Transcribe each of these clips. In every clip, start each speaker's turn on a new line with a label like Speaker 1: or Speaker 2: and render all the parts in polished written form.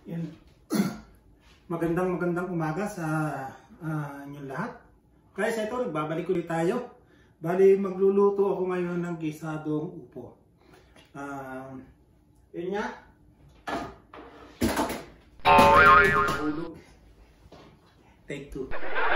Speaker 1: Yan. Magandang umaga sa inyong lahat. Guys, ito, nagbabalik ulit tayo. Bali, magluluto ako ngayon ng gisadong upo. Yun nga. Take 2.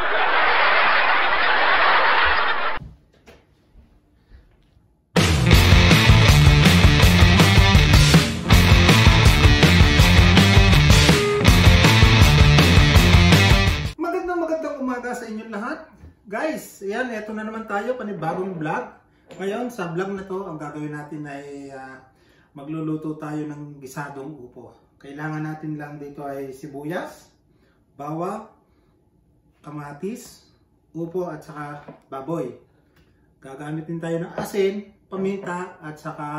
Speaker 1: Magandang umaga sa inyong lahat. Guys, ayan, eto na naman tayo, panibagong vlog. Ngayon, sa vlog na to, ang gagawin natin ay magluluto tayo ng gisadong upo. Kailangan natin lang dito ay sibuyas, bawang, kamatis, upo at saka baboy. Gagamitin tayo ng asin, paminta at saka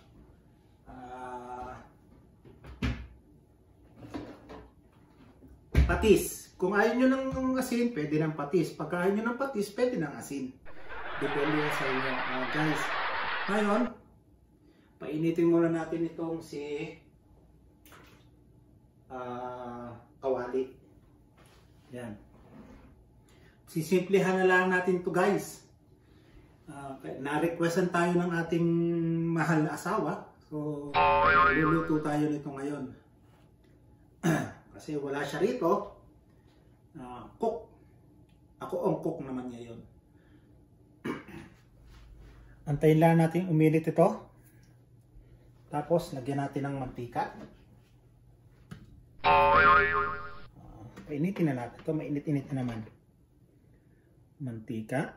Speaker 1: patis. Kung ayaw nyo ng asin, pwede ng patis. Pagka ayaw nyo ng patis, pwede ng asin. Depende sa inyo. Guys, ngayon, painitin muna natin itong si kawali. Yan. Sisimplihan na lang natin to guys. Na-requestan tayo ng ating mahal na asawa. So, luluto tayo nito ngayon. Kasi wala siya rito. Cook. Ako ang cook naman ngayon. Antayin lang natin uminit ito. Tapos, lagyan natin ng mantika. Painitin na natin. Ito, mainit-init na naman. Mantika.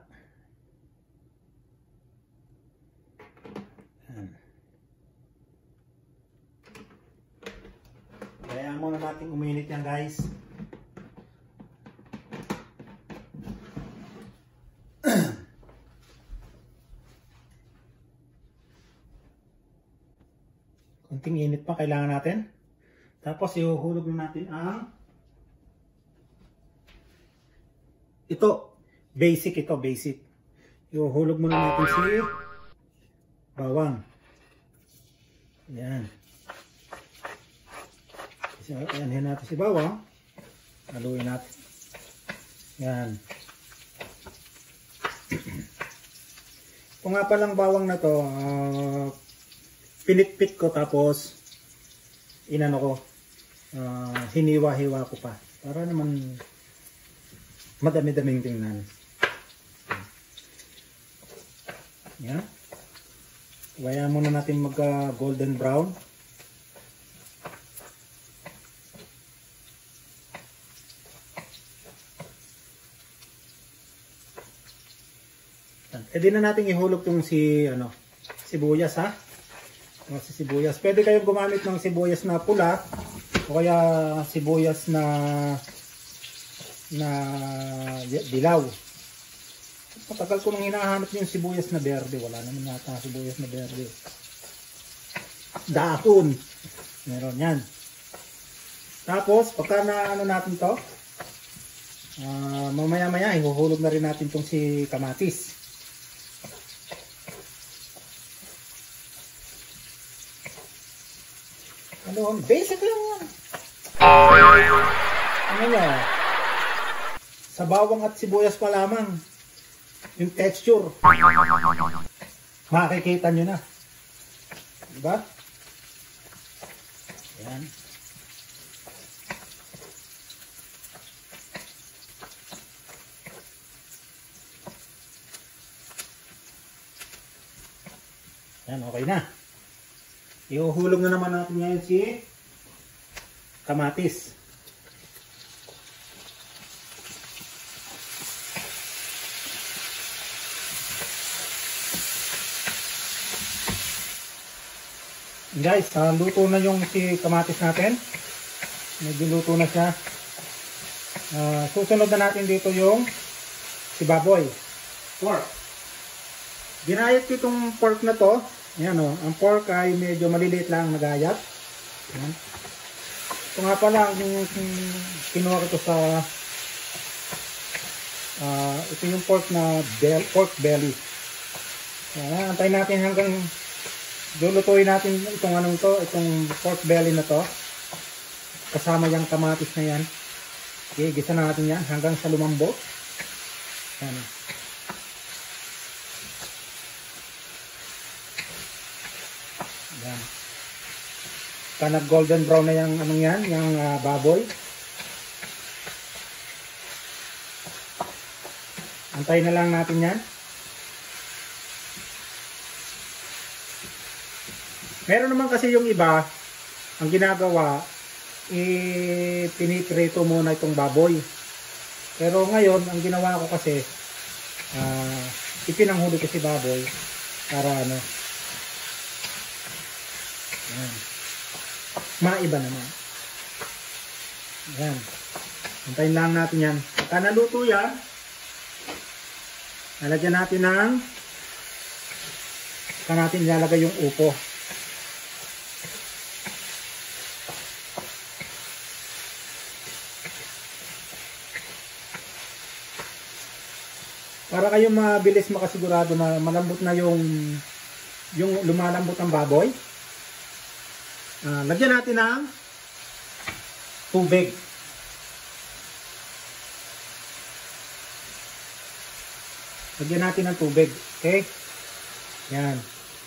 Speaker 1: Yan. Kaya muna natin uminit yan guys. Kunting init pa kailangan natin. Tapos ihuhulog na natin ang ito. Basic ito, basic. Ihuhulog muna natin si bawang. Yan. Ayan natin si bawang. Haluin natin. Yan. Ito nga palang bawang na to, pinitpit ko tapos inano ko, hiniwa-hiwa ko pa para naman madami-daming tingnan. Yan. Iwayan muna natin mag golden brown. Pwede na natin ihulog tong si sibuyas ha. Si sibuyas. Pwede kayong gumamit ng sibuyas na pula o kaya sibuyas na dilaw. Matagal ko nang hinahanap yung sibuyas na berde. Wala naman nata sibuyas na berde. Dahon. Meron yan. Tapos, pagka na natin to, mamaya-maya, ihuhulog na rin natin tong si kamatis. Basic lang yan. Ano niya? Sa bawang at sibuyas pa lamang. Yung texture. Makikita nyo na. Diba? Yan. Yan, okay na. Ihuhulog na naman natin ngayon si kamatis. Guys, luto na yung si kamatis natin. Medyo luto na siya. Susunod na natin dito yung si baboy. Pork. Ginayat ko itong pork na to. Ayan o, ang pork ay medyo maliliit lang nagayat. Ayan. Ito nga pala yung kinuha ko to sa ito yung pork na pork belly. Ayan, antayin natin hanggang lulutuin natin itong itong pork belly na to. kasama yung kamatis na yan. Okay, gisa natin yan hanggang sa lumambot. Yan. Yan. Nag golden brown na yung anong yan, yung baboy. Antayin na lang natin yan. Meron naman kasi yung iba, ang ginagawa, piniprito muna itong baboy. Pero ngayon, ang ginawa ko kasi, ipinanghuli kasi baboy para ano, yan. Maiba naman. Yan. Antayin lang natin yan. Pagka naluto yan, lalagyan natin ng natin ilalagay yung upo. Para kayong mabilis makasigurado na malambot na yung lumalambot ng baboy. Lagyan natin ng tubig. Lagyan natin ng tubig. Okay? Yan.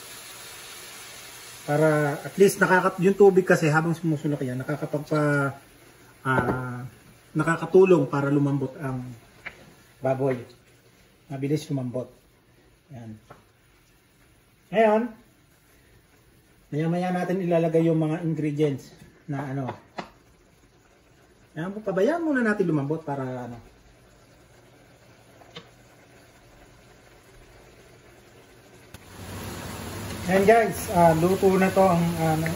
Speaker 1: Para at least yung tubig kasi habang sumusulok yan, nakakatulong para lumambot ang baboy. Mabilis lumambot. Yan. Ngayon, maya-maya natin ilalagay yung mga ingredients na ano. Yan, pabayaan muna natin lumambot para ano. Yan guys, luto na to ang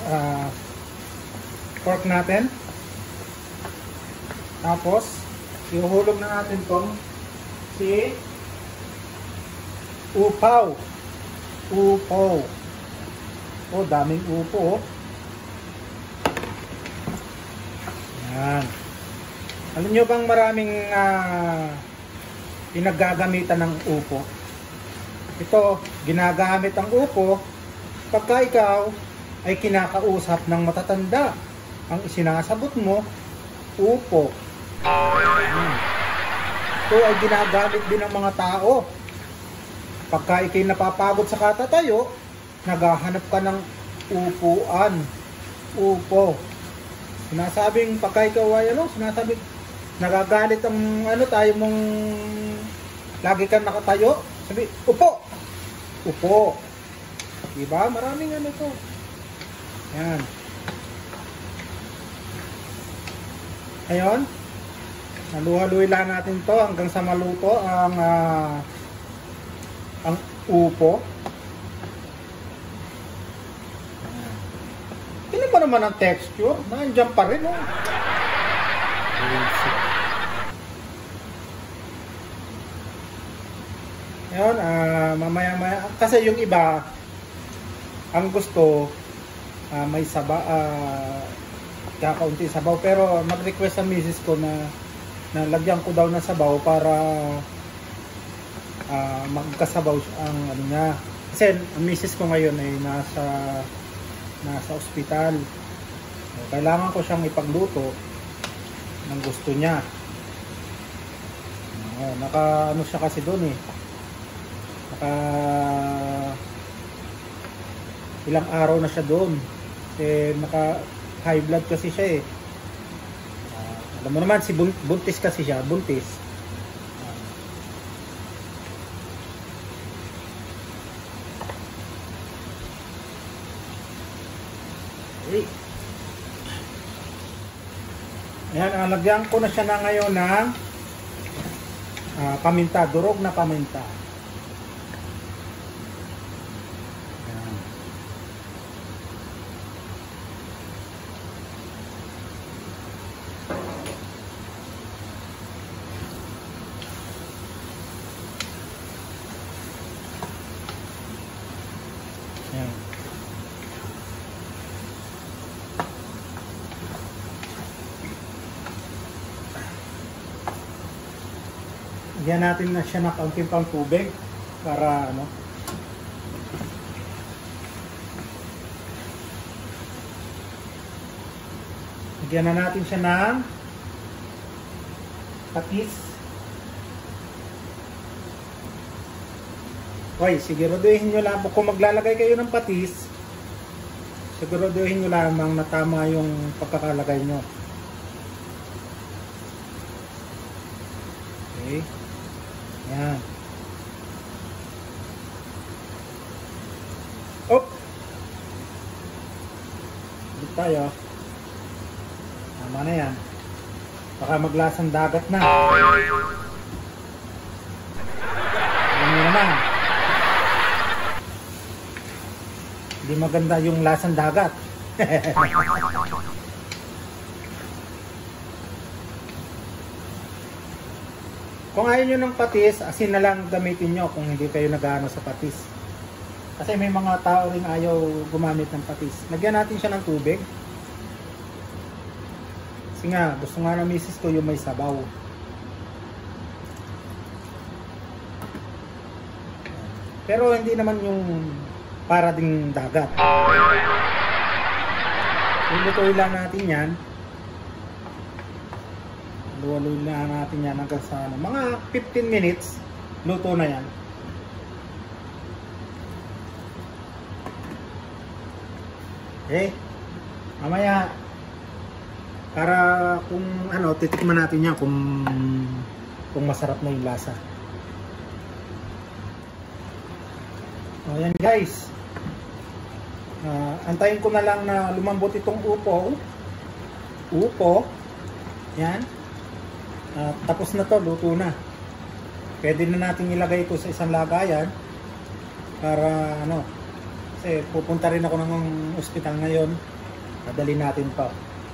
Speaker 1: pork natin. Tapos, ihuhulog na natin tong si upaw. Upaw. Oh, daming upo. Oh. Yan. Alam nyo bang maraming pinaggagamitan ng upo? Ito, ginagamit ang upo pagka ikaw ay kinakausap ng matatanda. Ang isinasabot mo, upo. Ito ay ginagamit din ng mga tao. Pagka ikay napapagod sa katatayo, naghahanap ka ng upuan. Upo. Sinasabing pagka ikaw ay sinasabing nagagalit ang tayo mong lagi kang nakatayo. Sabi, upo. Upo. Diba? Maraming to. Yan. Ayun. Naluhaluin lang natin to hanggang sa maluto ang upo. Tingnan mo naman ang texture. Nandiyan pa rin. Oh. Ayun, mamaya-maya. Kasi yung iba, ang gusto, may kakaunti sabaw. Pero nag-request ang misis ko na lagyan ko daw ng sabaw para magkasabaw ang ano niya. Kasi ang misis ko ngayon ay nasa ospital. Kailangan ko siyang ipagluto ng gusto niya. Naka siya kasi doon eh. Ilang araw na siya doon. Naka high blood kasi siya eh. Alam mo naman, buntis kasi siya. Buntis. Okay. Ayan, lagyan ko na siya na ngayon ng paminta. Durog na paminta. Lagyan natin na siya ng kaunting pang tubig para ano. Lagyan na natin siya ng patis. Okay, siguraduhin nyo lang kung maglalagay kayo ng patis, siguraduhin nyo lamang na tama yung pagkakalagay nyo. Okay. Yan. Op! Dito tayo. Tama na yan. Baka maglasang dagat na. Alam nyo naman. Hindi maganda yung lasang dagat. Kung ayaw nyo ng patis, asin na lang gamitin nyo kung hindi kayo nag-ano sa patis. Kasi may mga tao rin ayaw gumamit ng patis. Lagyan natin siya ng tubig. Kasi nga, gusto nga ng misis ko yung may sabaw. Pero hindi naman yung para ding dagat. Lutuin lang natin yan. Lutuin lang natin yan hanggang sa mga 15 minutes. Luto na yan. Okay. Mamaya para kung ano, titikman natin yan kung masarap na yung lasa. O yan guys. Antayin ko na lang na lumambot itong upo. Yan. Tapos na to, luto na. Pwede na natin ilagay ito sa isang lagayan para ano, kasi pupunta rin ako ng ospital ngayon. Dadalhin natin pa.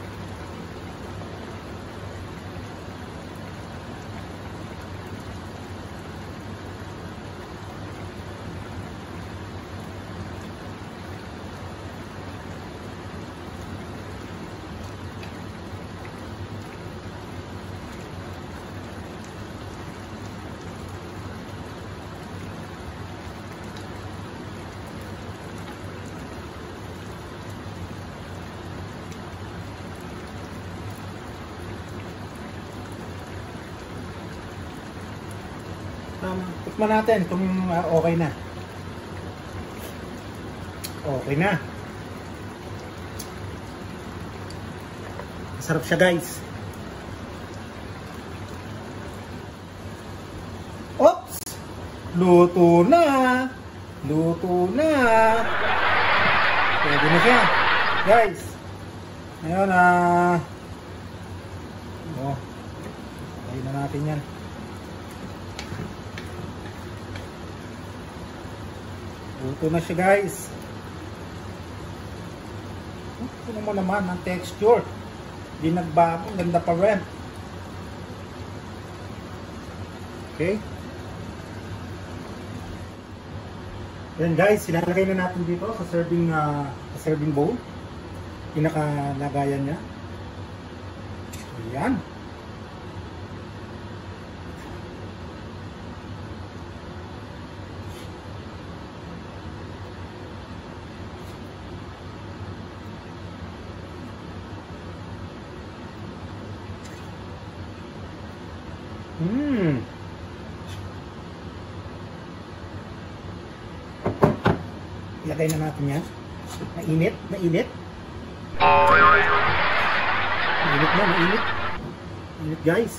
Speaker 1: Tikman natin kung okay na. Okay na. Masarap siya guys. Oops! Luto na! Luto na! Pwede na siya. Guys! Ngayon ayun na natin yan. Luto na siya guys. Ito mo naman ang texture. Hindi nagbago. Ganda pa rin. Okay. Then guys, ilalagay na natin dito sa serving bowl. Pinakalagayan niya. Ayan. Ilagay na natin yan. Mainit, mainit. Mainit na, mainit. Mainit guys.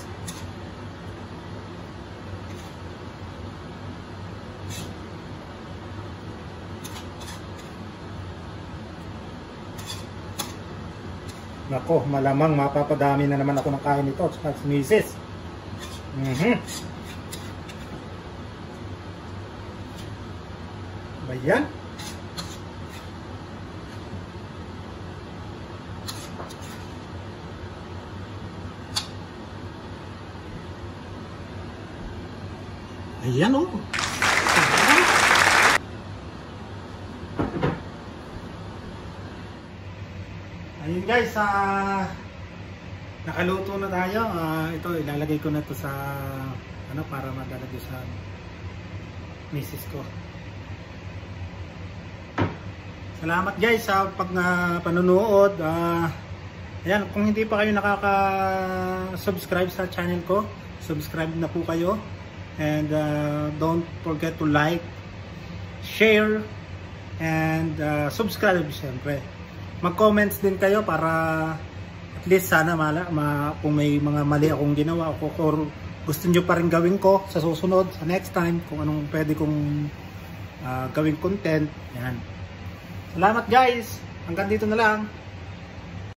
Speaker 1: Nako, malamang mapapadami na naman ako ng kain nito sa misis. Bayan. Ayan o. Ayun guys, nakaluto na tayo. Ito ilalagay ko na to sa ano para madalagay sa misis ko. Salamat guys sa panonood. Ayan, kung hindi pa kayo nakaka-subscribe sa channel ko, subscribe na po kayo. And don't forget to like, share, and subscribe siyempre. Mag-comments din kayo para at least sana kung may mga mali akong ginawa or gusto nyo pa rin gawin ko sa susunod, sa next time, kung anong pwede kong gawing content. Yan. Salamat guys! Hanggang dito na lang.